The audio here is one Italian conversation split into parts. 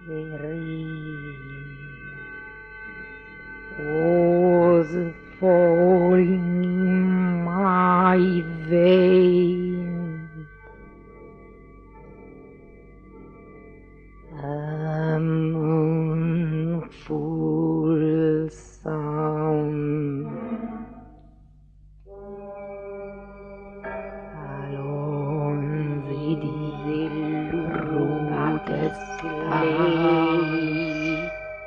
was falling in my veins. A mournful sound Alonzi dell'urrunate lei.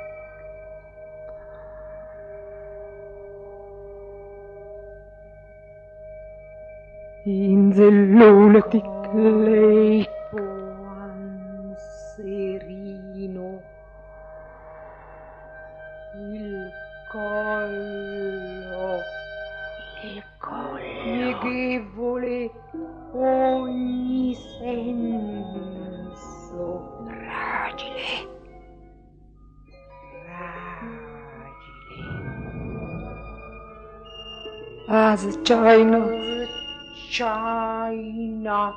In the lunatic lake buon serino il collo pieghevole ogni senso fragile as China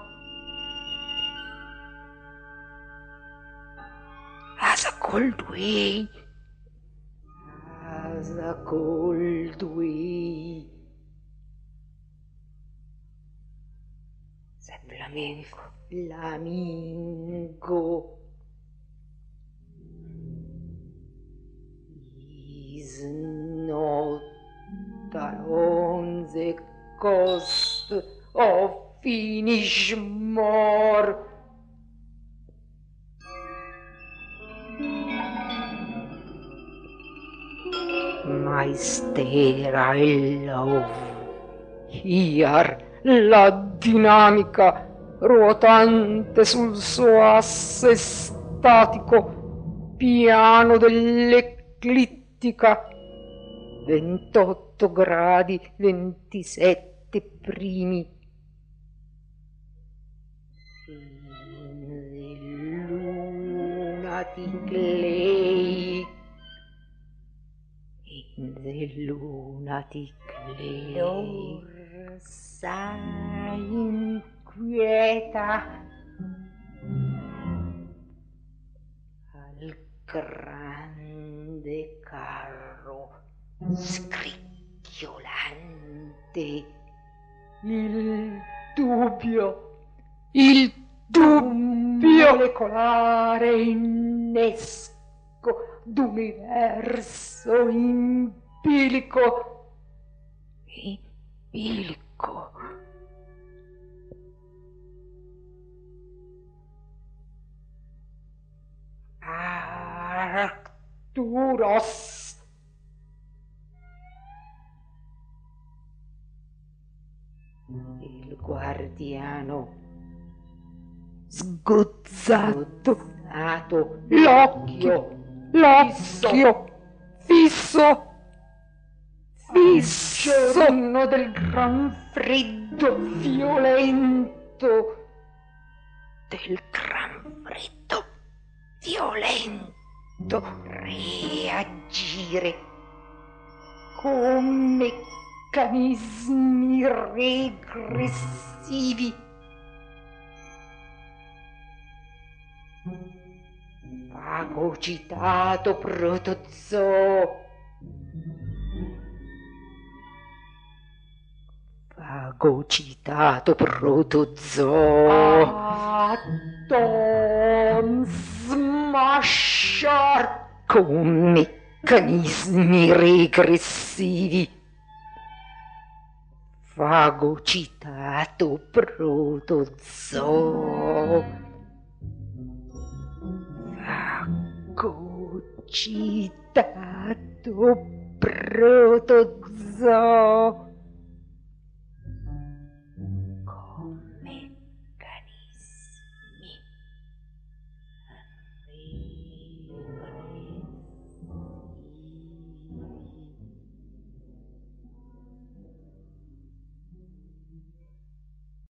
as a cold way flamingo is not on the coast of Finnish more. My sterile love, here la dinamica ruotante sul suo asse statico, piano dell'eclittica, 28 gradi 27 primi. Lunatic lake, in the lunatic lake, l'orsa inquieta al grande carro scricchiolante, il dubbio molecolare innesco d'universo in bilico. Arcturos, il guardiano sgozzato, l'occhio fisso giorno del gran freddo violento, reagire con meccanismi regressivi. Fagocitato protozoo, Atom Smasher con meccanismi regressivi. Fagocitato protozoo, fagocitato protozoo.